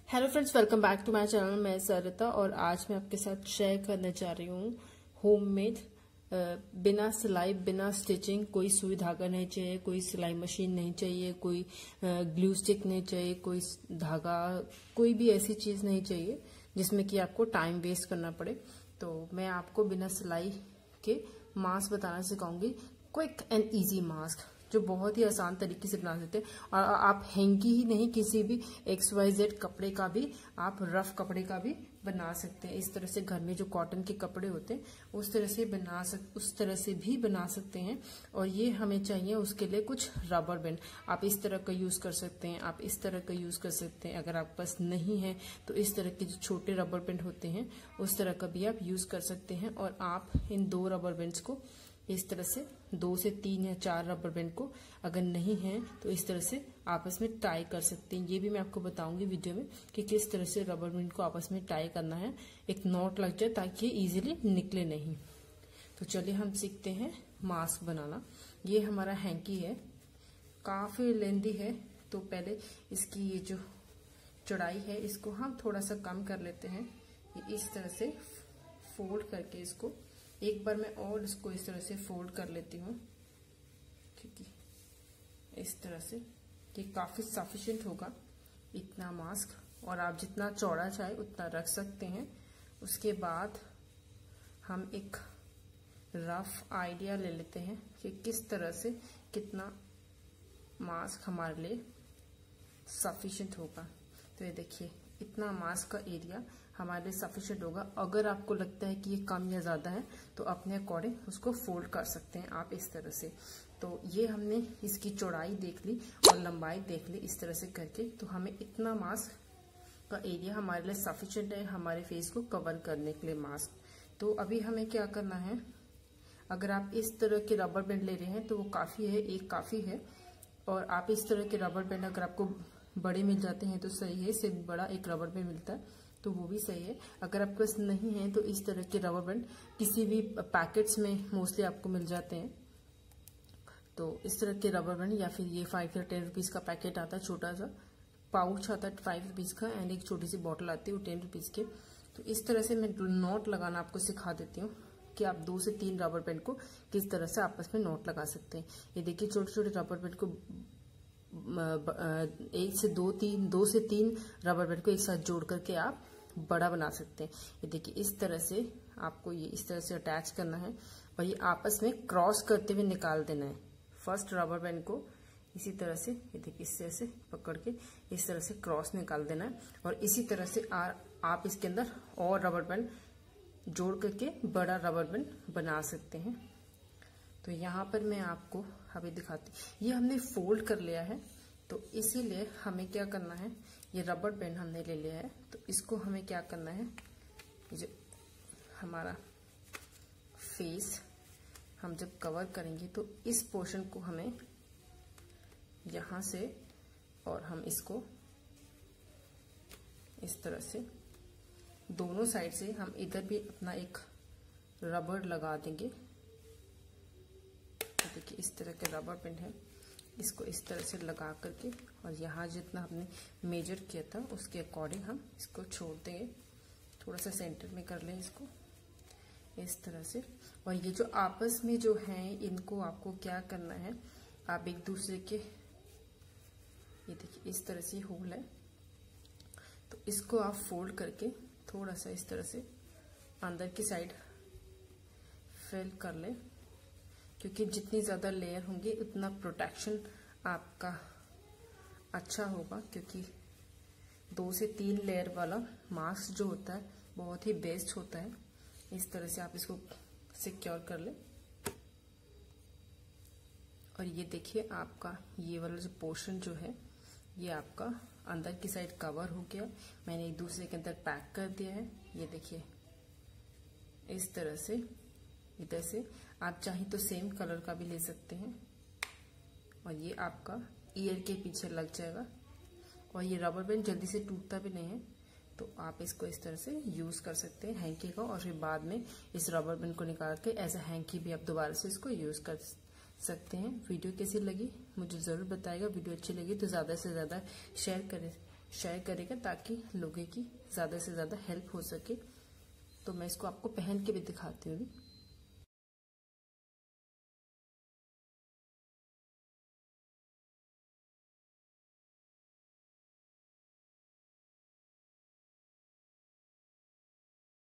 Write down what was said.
Hello friends, welcome back to my channel. मैं सरिता और आज मैं आपके साथ शेयर करने जा रही हूँ होममेड बिना सिलाई बिना स्टिचिंग। कोई सुई धागा नहीं चाहिए, कोई सिलाई मशीन नहीं चाहिए, कोई ग्लू स्टिक नहीं चाहिए, कोई धागा, कोई भी ऐसी चीज नहीं चाहिए जिसमें कि आपको टाइम वेस्ट करना पड़े। तो मैं आपको बिना सिलाई के मास्क बताना सिखाऊंगी, क्विक एंड इजी मास्क जो बहुत ही आसान तरीके से बना सकते हैं। और आप हैंकी ही नहीं, किसी भी XYZ कपड़े का भी, आप रफ कपड़े का भी बना सकते हैं। इस तरह से घर में जो कॉटन के कपड़े होते हैं उस तरह से भी बना सकते हैं। और ये हमें चाहिए उसके लिए कुछ रबर बैंड। आप इस तरह का यूज कर सकते हैं, आप इस तरह का यूज कर सकते हैं। अगर आपके पास नहीं है तो इस तरह के जो छोटे रबर बैंड होते हैं उस तरह का भी आप यूज कर सकते हैं। और आप इन 2 रबर बैंड्स को इस तरह से 2 से 3 या 4 रबर बैंड को अगर नहीं है तो इस तरह से आपस में टाई कर सकते हैं। ये भी मैं आपको बताऊंगी वीडियो में कि किस तरह से रबर बैंड को आपस में टाई करना है, एक नॉट लग जाए ताकि ये इजीली निकले नहीं। तो चलिए हम सीखते हैं मास्क बनाना। ये हमारा हैंकी है, काफी लेंदी है। तो पहले इसकी ये जो चौड़ाई है इसको हम थोड़ा सा कम कर लेते हैं। ये इस तरह से फोल्ड करके इसको एक बार मैं और इसको इस तरह से फोल्ड कर लेती हूँ, ठीक है। इस तरह से ये काफी सफिशिएंट होगा इतना मास्क, और आप जितना चौड़ा चाहे उतना रख सकते हैं। उसके बाद हम एक रफ आइडिया ले लेते हैं कि किस तरह से कितना मास्क हमारे लिए सफिशिएंट होगा। तो ये देखिए, इतना मास्क का एरिया हमारे लिए सफिशिएंट होगा। अगर आपको लगता है कि ये कम या ज्यादा है तो अपने अकॉर्डिंग उसको फोल्ड कर सकते हैं आप इस तरह से। तो ये हमने इसकी चौड़ाई देख ली और लंबाई देख ली इस तरह से करके। तो हमें इतना मास्क का एरिया हमारे लिए सफिशिएंट है हमारे फेस को कवर करने के लिए मास्क। तो अभी हमें क्या करना है, अगर आप इस तरह के रबर बैंड ले रहे हैं तो वो काफी है, एक काफी है। और आप इस तरह के रबर बैंड अगर आपको बड़े मिल जाते हैं तो सही है, इससे बड़ा एक रबर बैंड मिलता है तो वो भी सही है। अगर आपके पास नहीं है तो इस तरह के रबर बैंड किसी भी पैकेट्स में मोस्टली आपको मिल जाते हैं। तो इस तरह के रबर बैंड, या फिर ये 5 या 10 रुपीज का पैकेट आता है, छोटा सा पाउच आता है 5 रुपीज का, एंड एक छोटी सी बॉटल आती है वो 10 रुपीज के। तो इस तरह से मैं नॉट लगाना आपको सिखा देती हूँ कि आप 2 से 3 रबर बैंड को किस तरह से आपस में नॉट लगा सकते हैं। ये देखिए, छोटे छोटे रबर बैंड को 2 से 3 रबर बैंड को एक साथ जोड़ करके आप बड़ा बना सकते हैं। ये देखिए, इस तरह से आपको ये इस तरह से अटैच करना है और ये आपस में क्रॉस करते हुए निकाल देना है। फर्स्ट रबर बैंड को इसी तरह से, ये देखिए, इस तरह से पकड़ के इस तरह से क्रॉस निकाल देना है। और इसी तरह से आप इसके अंदर और रबर बैंड जोड़ करके बड़ा रबर बैंड बना सकते हैं। तो यहाँ पर मैं आपको अभी दिखाती, ये हमने फोल्ड कर लिया है। तो इसीलिए हमें क्या करना है, ये रबर बैंड हमने ले लिया है तो इसको हमें क्या करना है, जो हमारा फेस हम जब कवर करेंगे तो इस पोर्शन को हमें यहां से, और हम इसको इस तरह से दोनों साइड से हम इधर भी अपना एक रबर लगा देंगे। देखिए, इस तरह के रबर बैंड है, इसको इस तरह से लगा करके, और यहाँ जितना हमने मेजर किया था उसके अकॉर्डिंग हम इसको छोड़ देंगे। थोड़ा सा सेंटर में कर लें इसको इस तरह से। और ये जो आपस में जो हैं इनको आपको क्या करना है, आप एक दूसरे के, ये देखिए इस तरह से होल है तो इसको आप फोल्ड करके थोड़ा सा इस तरह से अंदर की साइड फिल कर ले, क्योंकि जितनी ज्यादा लेयर होंगी उतना प्रोटेक्शन आपका अच्छा होगा। क्योंकि 2 से 3 लेयर वाला मास्क जो होता है बहुत ही बेस्ट होता है। इस तरह से आप इसको सिक्योर कर ले। और ये देखिए, आपका ये वाला जो पोर्शन जो है ये आपका अंदर की साइड कवर हो गया। मैंने एक दूसरे के अंदर पैक कर दिया है। ये देखिए, इस तरह से इधर से आप चाहे तो सेम कलर का भी ले सकते हैं। और ये आपका ईयर के पीछे लग जाएगा। और ये रबर बैंड जल्दी से टूटता भी नहीं है, तो आप इसको इस तरह से यूज कर सकते हैं हैंकी का। और फिर बाद में इस रबर बैंड को निकाल के एज अ हैंकी भी आप दोबारा से इसको यूज कर सकते हैं। वीडियो कैसी लगी मुझे जरूर बताएगा। वीडियो अच्छी लगी तो ज्यादा से ज्यादा शेयर करें शेयर करेगा ताकि लोगों की ज़्यादा से ज़्यादा हेल्प हो सके। तो मैं इसको आपको पहन के भी दिखाती हूँ।